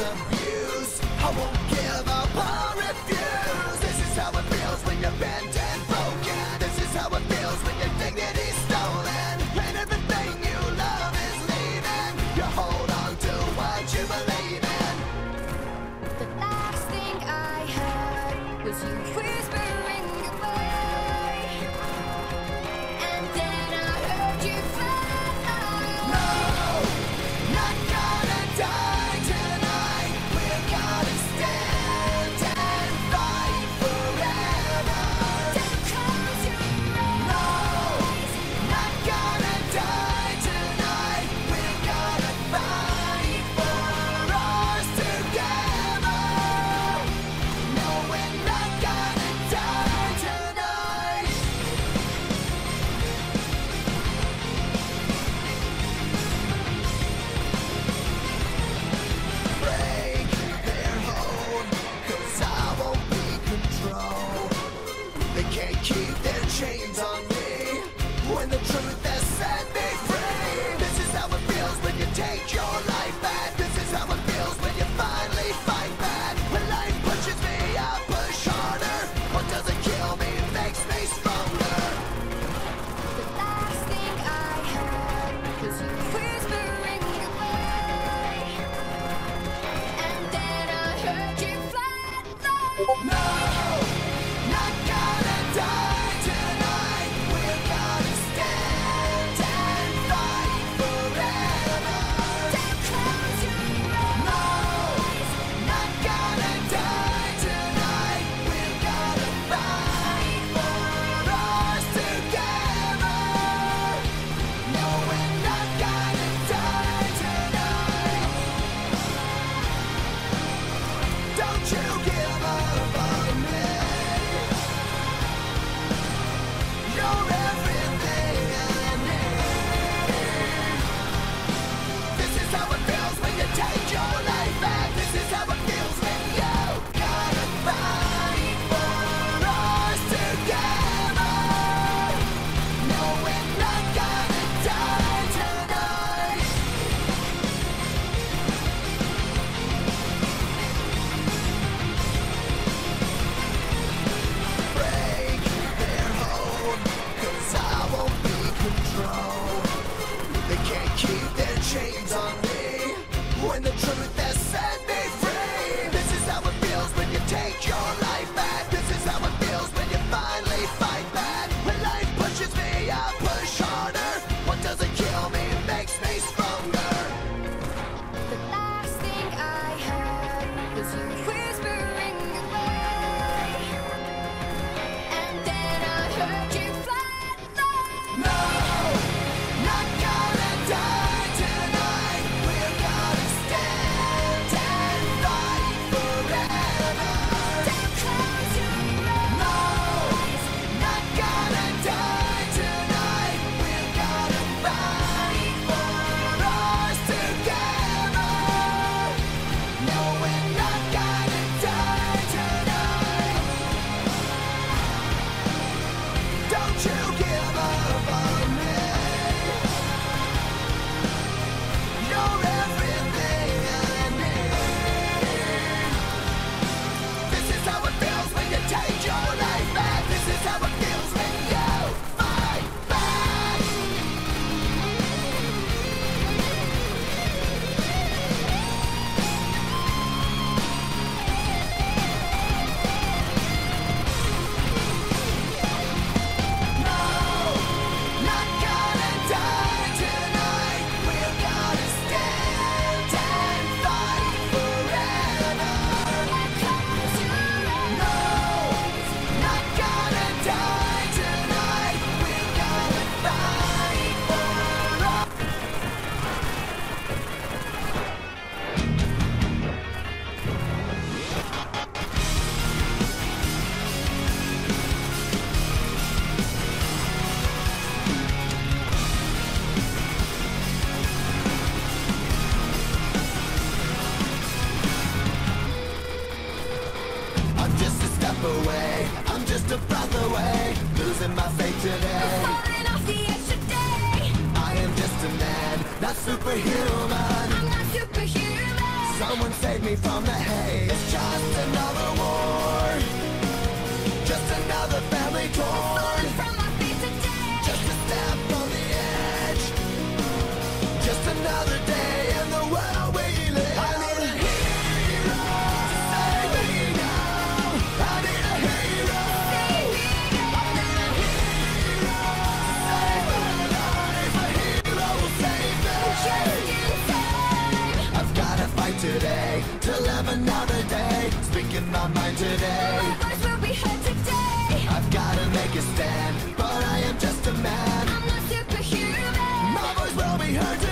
abuse. I won't give up or refuse. This is how it feels when you're bent and broken. This is how it feels when your dignity's stolen and everything you love is leaving. You hold on to what you believe in. The last thing I heard was you whispering goodbye, and then I heard you fly. No, not gonna die tonight. We're gonna stand and fight forever. Don't close your No, eyes. not gonna die tonight. We're gonna fight for us together. No, we're not gonna die tonight. Break their hold, 'cause I won't be controlled. They can't keep their chains on me when the truth has set me free. This is how it feels when you take your life back. This is how it feels when you finally fight back. When life pushes me, I push harder. What doesn't kill me makes me stronger. The last thing I heard was you whispering goodbye, and then I heard you fly low. No, not gonna die tonight. We're gonna stand and fight forever. Don't close your No, eyes. not gonna die tonight. We're gonna fight for us together. No, we're not gonna die tonight. Don't you give up on me. You're everything I need. This is how it feels when you take your life back. This is how it feels when you gotta fight for us together. No, we're not gonna die tonight. Break their hold, 'cause I won't be controlled. They can't keep their chains on me when the truth has set me free. This is how it feels when you take your life back. This is how it feels when you finally fight back. When life pushes me, I push harder. What doesn't kill me makes me stronger. The last thing I heard was you whispering goodbye, and then I heard you fly low. No, not gonna die tonight. We're gonna stand and fight forever. Don't close your No, eyes. not gonna die tonight. We're gonna fight for us together. No, we're not gonna die tonight. Don't you give up on me. You're everything I need. This is how it feels when you take your life back. This is how it feels when you fight back. No, not gonna die tonight. We're gonna stand and fight forever. Close your No, not gonna die tonight. We're gonna fight for us. I'm just a step away. I'm just a breath away. Losing my faith today. falling off the edge today. I am just a man, not superhuman. I'm not superhuman. Someone save me from the haze. It's just another war, just another family torn. From my feet today. Just a step on the edge, just another day in the world we live. I need a hero to save me now. I need a hero. I need a hero to save my life. A hero will save me. I've gotta fight today to live another day. Speaking my mind today. Voice will be heard today. I've gotta make a stand, but I am just a man. I'm not superhuman. My voice will be heard today.